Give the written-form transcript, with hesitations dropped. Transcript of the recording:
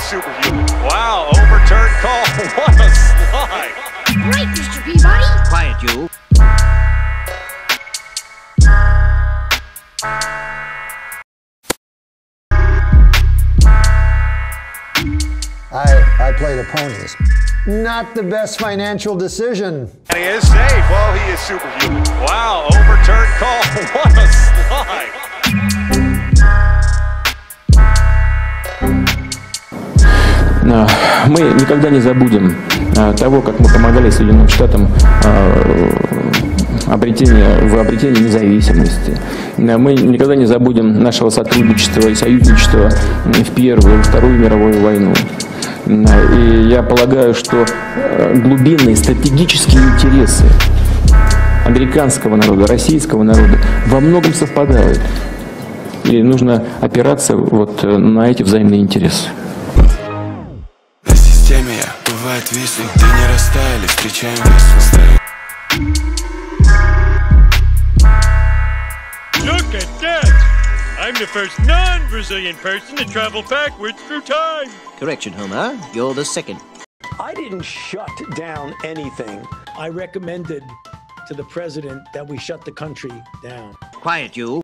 superhuman. Wow, overturned call. What a slide. Great, Mr. Peabody. Quiet, you. I play the ponies. Not the best financial decision. And he is safe. Well, he is superhuman. Wow, overturned call. What a slide. Мы никогда не забудем того, как мы помогали Соединенным Штатам в обретении независимости. Мы никогда не забудем нашего сотрудничества и союзничества в Первую и Вторую мировую войну. И я полагаю, что глубинные стратегические интересы американского народа, российского народа во многом совпадают. И нужно опираться вот на эти взаимные интересы. На системе я, бывает, висну, где не растаяли, встречаем весну. Look at that! I'm the first non-Brazilian person to travel backwards through time. Correction, Homer. You're the second. I didn't shut down anything. I recommended to the president that we shut the country down. Quiet, you.